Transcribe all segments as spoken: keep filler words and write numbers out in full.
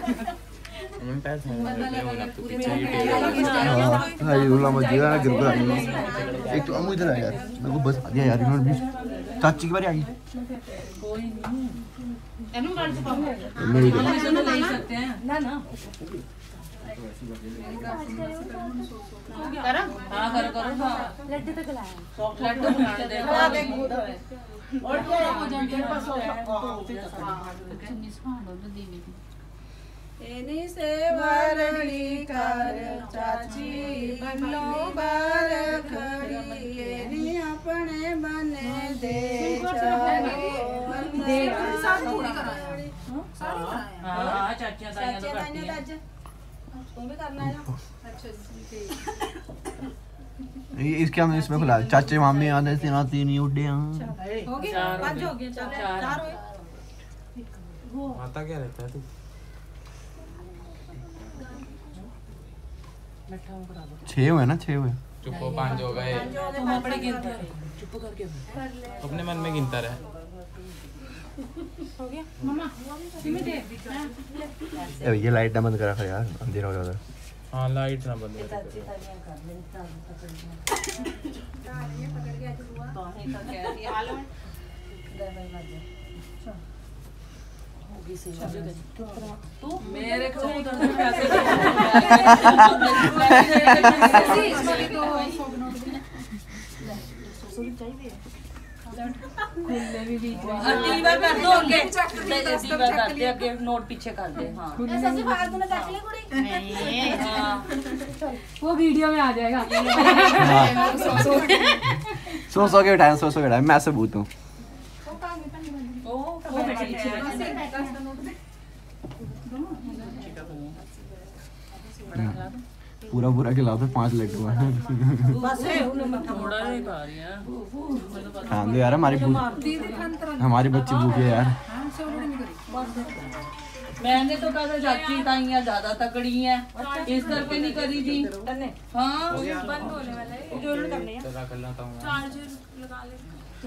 मैं पैसा नहीं तो पीछे ही टेढ़े हां ये रोला मत गिरा गिर गया एक तो अमू इधर आ यार मेरे को बस आ गया यार इन्होंने भी चाची की बारी आ गई कोई नहीं एनु गाड़ी से पाओ मेरी हम इसे तो ले सकते हैं ना ना करो हां करो करो लड्डू तक लाया सॉफ्ट लड्डू बना के देखो देख बहुत है और क्या हो जाए तेरे पास एनी से वरणी कर चाची बनो बार खड़ी एनी अपने बने दे दे साथ थोड़ी कराया सारी कराया हां चाचियां ताइयां तो करती हैं तुम भी करना है अच्छा ठीक ये इसके हमने इसमें खुला चाचे मामे आने से नाती नहीं उड़े हो गया पांच हो गए चार चार हो आता क्या रहता है तू छह हुए ना छह हुए चुप हो पांच हो गए तुम अपने गिनते रहो चुप करके अपने मन में गिनता रहे हो गया मम्मा तुम्हें दे ए ये लाइट ना बंद करा कर यार अंधेरा हो जाता है हां लाइट ना बंद कर चाची तालियां कर ले पकड़ के आज हुआ तो नहीं तो कह दिया आलो दे भाई मत होगी से तू मेरे को उधर से पैसे दे इसमें भी तो सौ नोट भी सौ भी चाहिए खुले भी बीच में दीवा कर दो आगे दीवा कर दे आगे नोट पीछे कर दे हां ऐसे से फालतू ना काट ले कुड़ी नहीं हां वो वीडियो में आ जाएगा सो सो के उठाया सो सो के उठाया मैं ऐसे भूत हूं ओ वो पीछे पूरा पूरा खिला दो पांच लड्डू हैं बस है उन्हें थोड़ा नहीं खा रही है खान दो यार हमारी भूख हमारी बच्ची भूखी है यार मैंने तो कहा था चाची ताइयां ज्यादा तकड़ी हैं इस करके नहीं करी थी हाँ बंद होने वाला है जो करने हैं चला कर लेता हूं चार्जर लगा ले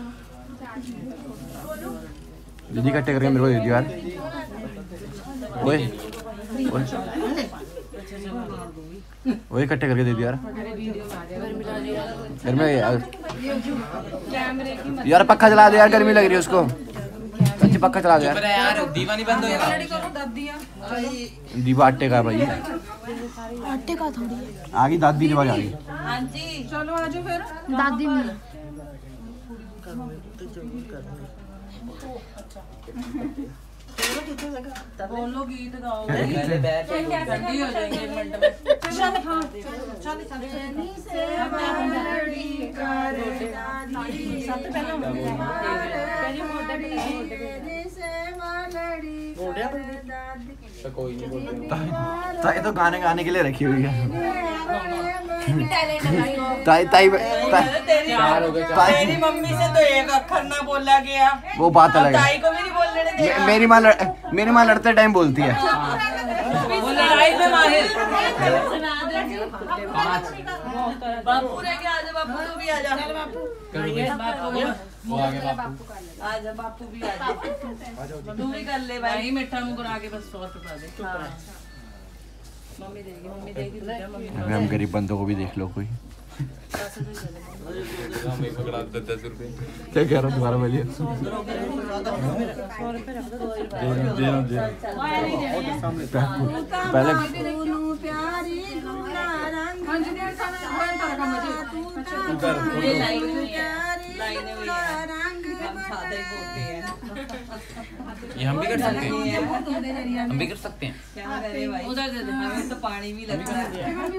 दीदी कट्टे करके मेरे को दे दियो यार ओए ओए इकट्ठे करके दे दियो यार घर में यार यार पक्का चला दे यार गर्मी लग रही है उसको अच्छी पक्का चला दे यार यार दीवानी बंद हो गया दीवा आटे का भाई आटे का थोड़ी आ गई दादी की आवाज आ गई हाँ जी चलो आजो फिर दादी नहीं बोलो गीत गाओ ठंडी हो जाएंगे एक मिनट में तो कोई नहीं बोल ताई तो गाने गाने के लिए रखी हुई है ताई ताई मेरी मम्मी से तो एक अक्षर ना बोला गया वो बात अलग है ताई को भी नहीं बोलने देगा मेरी माँ मेरी माँ लड़ते टाइम बोलती है वो लड़ाई में माहिर बापू रह गया आजा बापू तू भी आजा बापू वो आगे बापू आजा बापू भी आजा तू भी कर ले भाई मिठा मुंह करा के बस सौ रुपया दे मम्मी देगी मम्मी देगी मम्मी हम गरीब बंदों को भी देख लो कोई हमें पकड़ा दस दस रुपए क्या कह रहा दोबारा बोलिए पहले ये हम भी कर सकते हैं हम भी कर सकते हैं उधर दे दे हमें तो पानी भी लग रहा है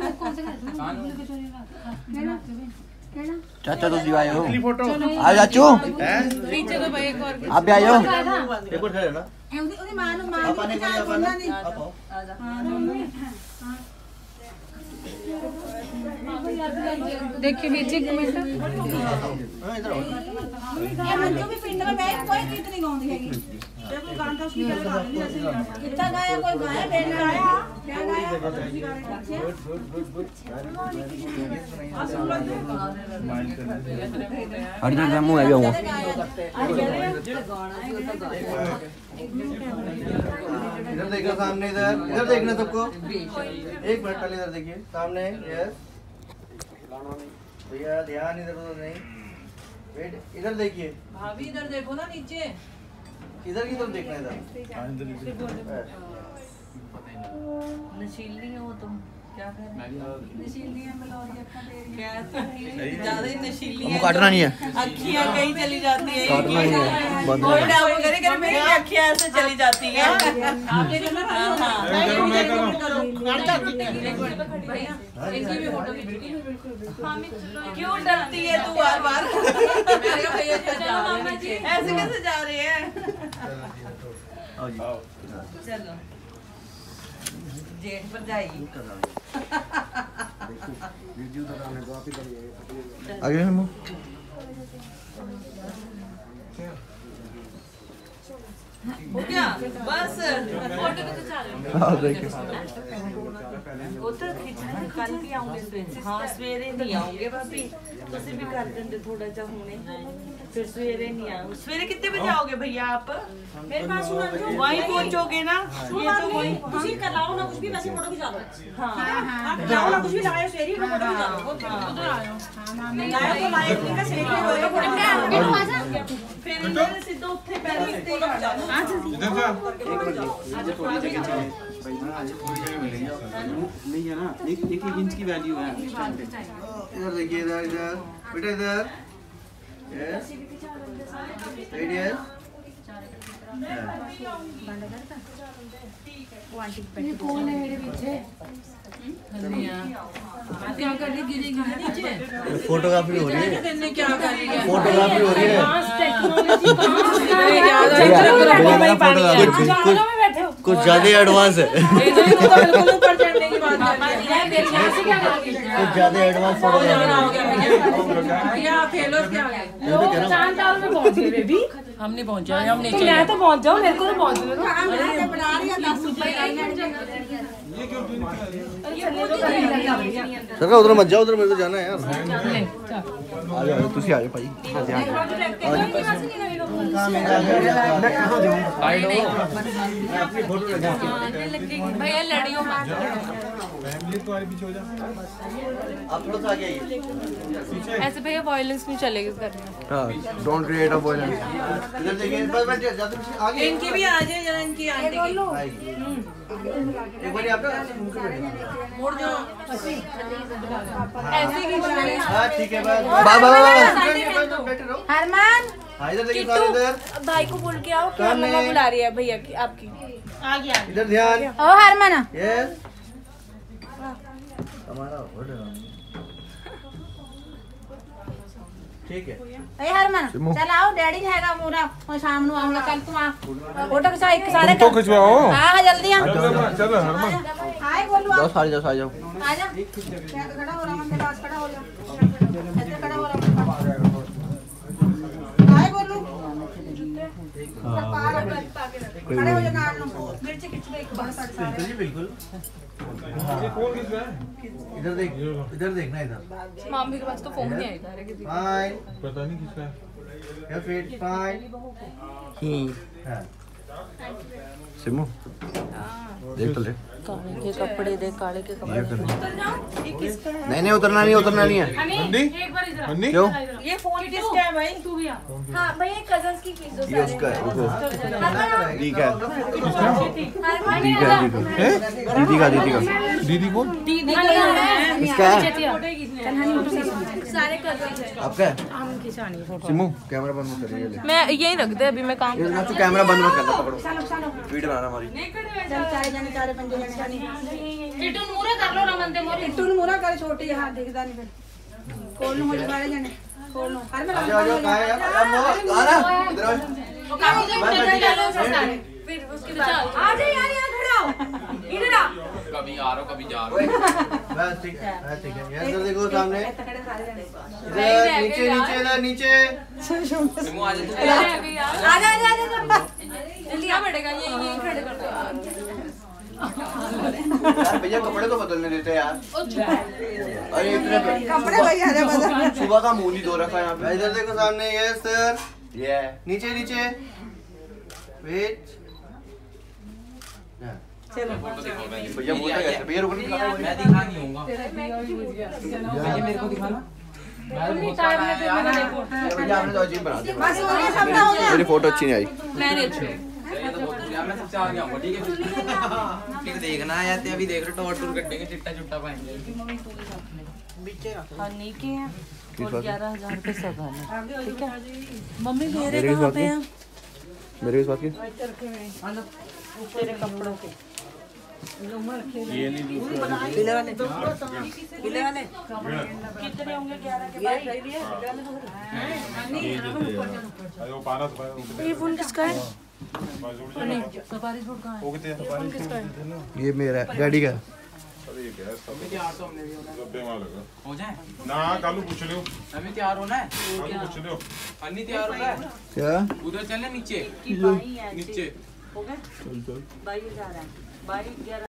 चाचा तो दिवाए हो आ चाचू पीछे तो भाई एक और आप भी आयो एक और खड़े ना ओदी मां मां पापा ने बोला पापा आजा देखिए बीच एक मिनट हां इधर आओ ये मंजू भी पिंड में मैं कोई गीत नहीं गाਉਂਦੀ ਹੈਗੀ देखो गाना तो उसकी गा दी ऐसे कितना गाया कोई गाया बेन गाया क्या गाया उसकी गा रहे हर इधर जामू आ गया हूं इधर देखो सामने इधर इधर देखना सबको एक मिनट पहले इधर देखिए सामने यस भैया ध्यान इधर उधर नहीं वेट इधर देखिए भाभी इधर देखो ना नीचे इधर की तरफ देखना इधर नशीली हो तुम क्या कर रहे हो नशीली है मलौरी अक्खा तेरी क्या ज्यादा ही नशीली है काटना नहीं है अखियां कहीं चली जाती है काटना नहीं है बंद कोई डाउट करे करे मेरी अखियां ऐसे चली जाती है आप ये करना हां करो मैं करो गाड़ी जाती है भैया एक भी फोटो खींचनी हां मैं चलो क्यों डरती है तू बार बार मेरे का भैया चलो मामा जी ऐसे कैसे जा रही है आओ जी चलो जेठ पर जाएगी आगे हम हो गया बस फोटो भी तो चल हां देखिए वो तो खिंचना कल भी आऊंगे सवेरे हाँ सवेरे नहीं आऊंगे भाभी तुसी भी कर देंगे थोड़ा सा होने फिर सवेरे नहीं आऊंगे सवेरे कितने बजे आओगे भैया आप मेरे पास वहीं पहुंचोगे ना ये तो वहीं तुसी कर लाओ ना कुछ भी वैसे फोटो खिंचा लो हाँ हां लाओ ना कुछ भी लगाए शेरी में फोटो खिंचा लो उधर आयो हां लाओ तो लाए का शेरी में फोटो खिंचा फिर इधर सीधा उठे पहले फोटो खिंचा लो हां इधर जा आज थोड़ी जगह चाहिए भाई ना आज थोड़ी जगह मिलेगी नहीं है ना एक एक इंच की वैल्यू है इधर देखिए इधर इधर बेटा इधर यस राइट यस ये कौन है मेरे पीछे क्या कर रही गिरेगी नीचे फोटोग्राफी हो रही है तेने क्या कर रही है फोटोग्राफी हो रही है टेक्नोलॉजी कुछ कुछ ज्यादा एडवांस है बिल्कुल ऊपर चढ़ने की बात कर रही है कुछ ज्यादा एडवांस फोटोग्राफी भैया फेलो क्या हो गया चांद तारों में पहुंच गए बेबी हम नहीं पहुंचे हम नीचे मैं तो पहुंच जाऊं मेरे को तो पहुंच दो बना रही है दस रुपए सर उधर मत जाओ उधर मेरे को जाना है यार आ जाओ तुम आ जाओ भाई हां ध्यान भैया लड़ियों में फैमिली तो आगे पीछे हो जा आप थोड़ा सा आगे आइए ऐसे भैया वॉयलेंस नहीं चलेगी करना हां डोंट क्रिएट अ वॉयलेंस इधर देखिए बस बस जाते आगे इनकी भी आ जाए जरा इनकी आंटी की एक बार आप मुड़ जाओ ऐसे ही हां ठीक है बस बाय बाय बैठे रहो हरमान हां इधर देखिए सारे इधर भाई को बोल के आओ कि मम्मा बुला रही है भैया की आपकी आ गया इधर ध्यान ओ हरमान यस हमारा हो रहा ठीक है ए हरमान चल आओ डैडी हैगा मोरा और शाम ਨੂੰ ਆਉਂਗਾ ਕੱਲ ਤੂੰ ਆ फोटो खिंचा एक सारे तो खिंचवाओ हां हां जल्दी आ चलो हरमान हाय बोलू जाओ सारे जाओ सारे जाओ आ जा खड़ा हो रहा मन के पास खड़ा हो जा ऐसे खड़ा हो रहा हाय बोलू खड़े हो जा नाल नु मिर्च खिंच दे एक बार सारे जी बिल्कुल ये कौन खींच रहा है इधर देख इधर देखना इधर मम्मी के पास तो फोन नहीं आएगा किसी फाइन पता नहीं किसका है या फिर फाइन हम्म हां सिमो देख तो ले काले के कपड़े दे काले के कपड़े नहीं नहीं उतरना नहीं उतरना नहीं है हन्नी एक बार इधर हन्नी क्यों ये फोन किसका है भाई तू भी आ हां भैया कजन्स की खींच दो ये उसका है रुको ठीक है ठीक है दीदी का दीदी का दीदी कौन दीदी का इसका है सारे कजन्स हैं आपका है हम खिंचानी फोटो सिमो कैमरा बंद मत करिए ले मैं यही रख दे अभी मैं काम ये ना तो कैमरा बंद मत करना पकड़ो वीडियो बनाना हमारी चल चारे जने चारे पंजे जने किटू मूरे कर लो रमन दे मोरे इट्टू मुरा कर छोटी हां दिखदा नहीं फिर खोल नु हो जाए जने खोल नु हर में आ जाओ आ जाओ कहां है यार आ रहा इधर आओ फिर उसके बाद आ जा यार यहां खड़ा हो इधर आ कभी आ रहा कभी जा रहा बस ठीक है बस ठीक है इधर देखो सामने इधर नीचे नीचे इधर नीचे सिमू आ जा तू आ जा आ जा जल्दी आ बैठेगा ये ये खड़े कर दो यार भैया कपड़े तो बदलने देते यार अरे इतने कपड़े भैया ने बदल सुबह का मुंह नहीं धो रखा यहाँ पे इधर देखो सामने ये सर ये नीचे नीचे वेट चलो फोटो दिखाओ मैं भैया बोलता कैसे भैया रुको नहीं मैं दिखा नहीं होऊंगा भैया मेरे को दिखाना मैं बहुत सारा है यार भैया आपने तो अजीब बना दिया बस हो गया सबका हो गया मेरी फोटो अच्छी नहीं आई मैंने अच्छे ये तो बहुत यार मैं सबसे आगे आऊंगा ठीक है फिर देखना है यार ते अभी देख रहे टॉर टूर कटेंगे चिट्टा चुट्टा पाएंगे हनी के हैं और ग्यारह हजार रुपये सगान है ठीक है मम्मी मेरे मेरे किस कहाँ बात पे की? हैं मेरे किस बात की तेरे कपड़ों के पीले वाले पीले वाले कितने होंगे ग्यारह के बाद ये फोन किसका है नहीं सफारी सूट कहाँ है ये फोन किसका है ये मेरा है डैडी का हो जाए ना कालू पूछ लियो अभी तैयार होना है कालू पूछ लियो अन्नी तैयार होना है क्या उधर चलने नीचे की बाई है नीचे हो गए बाई जा रहा है बाई ग्यारह